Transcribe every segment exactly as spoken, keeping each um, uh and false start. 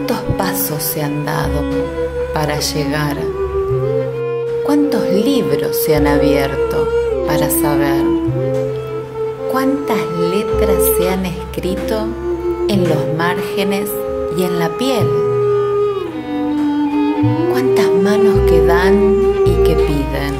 ¿Cuántos pasos se han dado para llegar? ¿Cuántos libros se han abierto para saber? ¿Cuántas letras se han escrito en los márgenes y en la piel? ¿Cuántas manos que dan y que piden?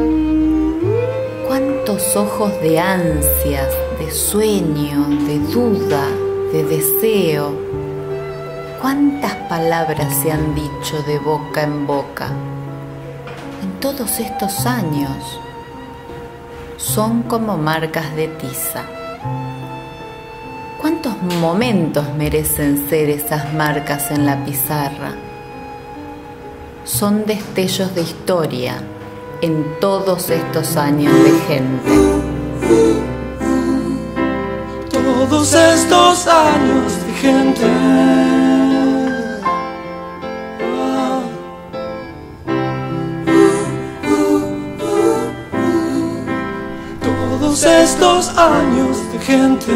¿Cuántos ojos de ansias, de sueño, de duda, de deseo? ¿Cuántas palabras se han dicho de boca en boca? En todos estos años son como marcas de tiza. ¿Cuántos momentos merecen ser esas marcas en la pizarra? Son destellos de historia en todos estos años de gente. Todos estos años de gente. Todos estos años de gente.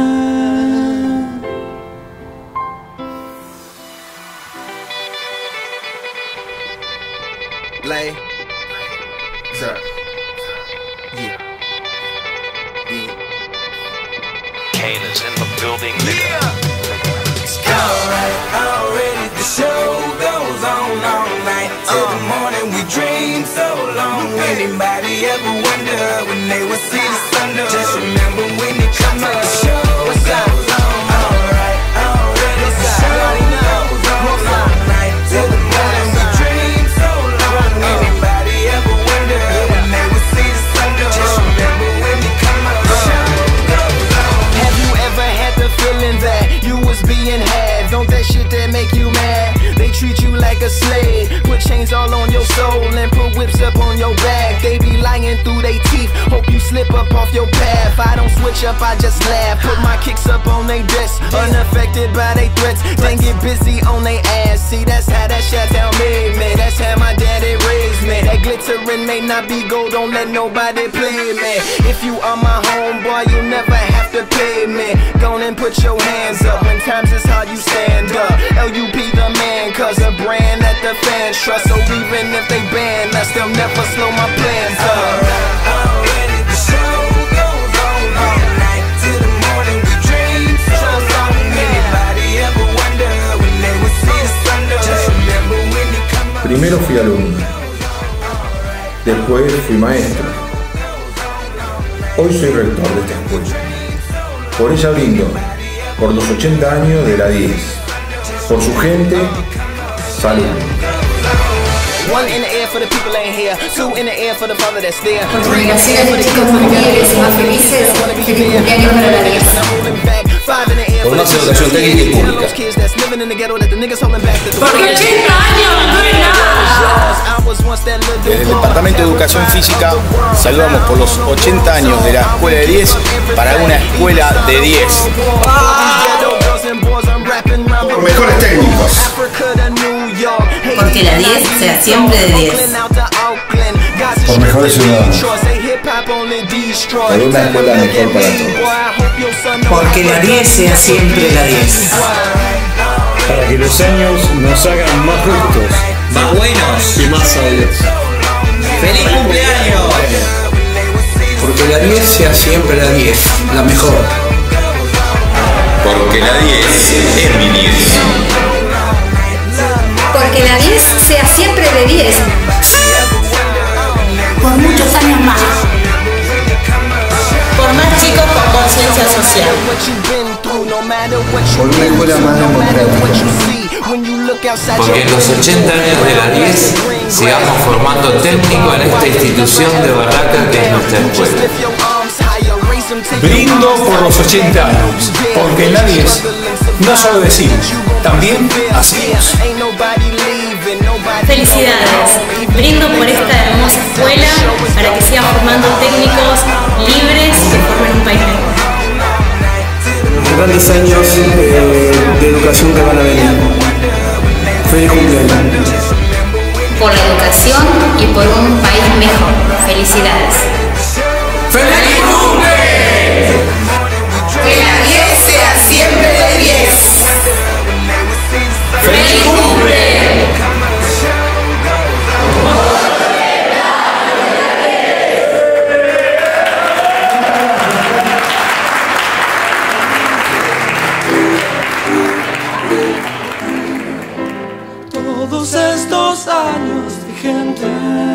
Play. Sir. Yeah. Yeah. Kane is in the building, nigga. Yeah. Alright, already the show goes on all night till the morning. We dream so long. Anybody ever wonder when they would see the sun? Just remember when it comes up, the show goes on. Alright, already the show goes on all night till the morning. We dream so long. Anybody ever wonder when they would see the sun? Just remember when it comes up, the show goes on. Have you ever had the feeling that you was being had? Don't that shit that make you mad? They treat you like a slave, put chains all on your soul and put whips up on your back. They be lying through they teeth, hope you slip up off your path. I don't switch up, I just laugh, put my kicks up on they desk, unaffected by they threats. Then get busy on they ass. See, that's how that shit down made me. That's how my daddy raised me. That glittering may not be gold, don't let nobody play me. If you are my homeboy, you'll never have to pay me. Go on and put your hands up. When times is hard, you stand up. L U P the man, cause a brand that the fans trust. So even if they ban us, they'll never slow my plans up. Already the show goes on all night till the morning. We dream so long. Anybody ever wonder when they would see the sun? Just remember when you come up. Primero fui alumno, después fui maestro. Hoy soy rector de esta escuela. Por ella brindo, por los ochenta años de la diez. Por su gente, salud. One in the air for the people ain't here. Two in the air for the father that's there. Congregación de chicos más libres y más felices. Feliz cumpleaños para la diez. Por más educación técnica y pública. Porque ochenta años no es nada. Desde el Departamento de Educación Física saludamos por los ochenta años de la Escuela de diez para una escuela de diez. Por mejores técnicos. Porque la diez sea siempre de diez. Por mejores ciudadanos. Por una escuela mejor para todos. Porque la diez sea siempre la diez. Para que los años nos hagan más justos, Más buenos. y más sabios. ¡Feliz cumpleaños! Porque la diez sea siempre la diez, la mejor. Porque la diez es mi diez. Porque la diez sea siempre de diez. Por muchos años más. Por más chicos con conciencia social. Por una escuela más democrática. Porque en los ochenta años de la diez sigamos formando técnicos en esta institución de Barraca que es nuestra escuela. Brindo por los ochenta años, porque en la diez no solo decimos, también hacemos. Felicidades, brindo por esta hermosa escuela para que sigan formando técnicos libres que formen un país mejor. Grandes años eh, de educación que van a venir. Feliz cumpleaños. Por la educación y por un país mejor. Felicidades. ¡Feliz cumple! Que la diez sea siempre de diez. ¡Feliz estos años de gente,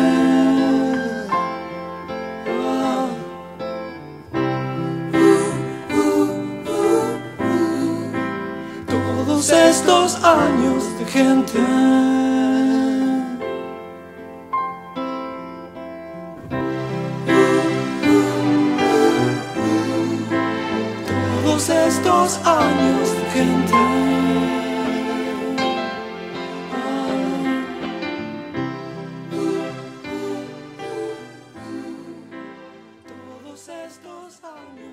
ah. uh, uh, uh, uh. Todos estos años de gente, todos estos años de gente, todos estos años.